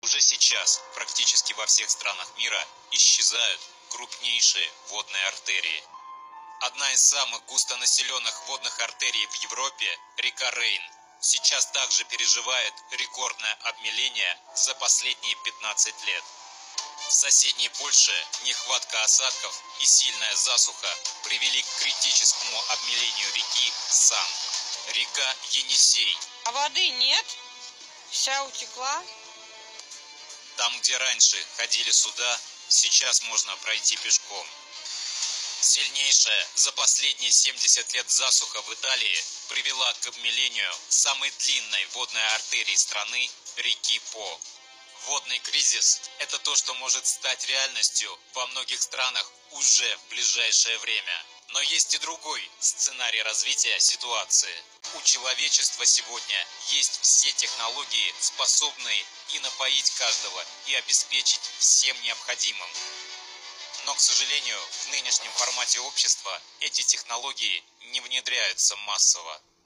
Уже сейчас практически во всех странах мира исчезают крупнейшие водные артерии. Одна из самых густонаселенных водных артерий в Европе, река Рейн, сейчас также переживает рекордное обмеление за последние 15 лет. В соседней Польше нехватка осадков и сильная засуха привели к критическому обмелению реки Сан. Река Енисей. А воды нет? Вся утекла? Там, где раньше ходили суда, сейчас можно пройти пешком. Сильнейшая за последние 70 лет засуха в Италии привела к обмелению самой длинной водной артерии страны – реки По. Водный кризис – это то, что может стать реальностью во многих странах уже в ближайшее время. Но есть и другой сценарий развития ситуации. У человечества сегодня есть все технологии, способные и напоить каждого, и обеспечить всем необходимым. Но, к сожалению, в нынешнем формате общества эти технологии не внедряются массово.